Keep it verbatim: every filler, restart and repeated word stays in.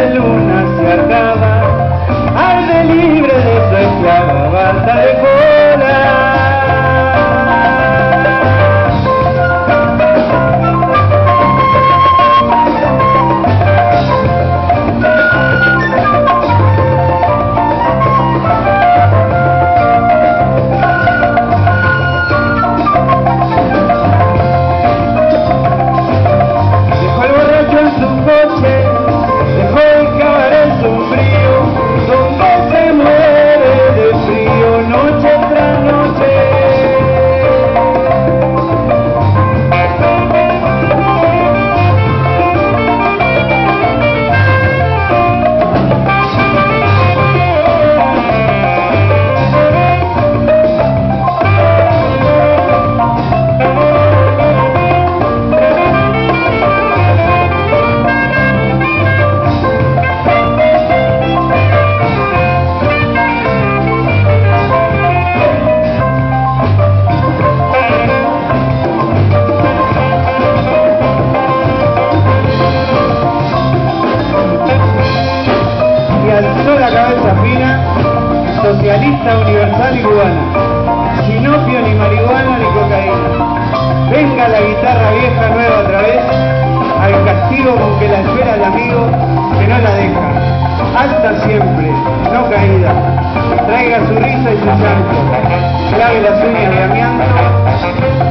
de luna se hartaba, arde libre de su esclava, basta de cola. Socialista universal y cubana, sin opio ni marihuana ni cocaína. Venga la guitarra vieja nueva otra vez, al castigo con que la espera el amigo que no la deja. Alta siempre, no caída, traiga su risa y su llanto, clave las uñas de amianto.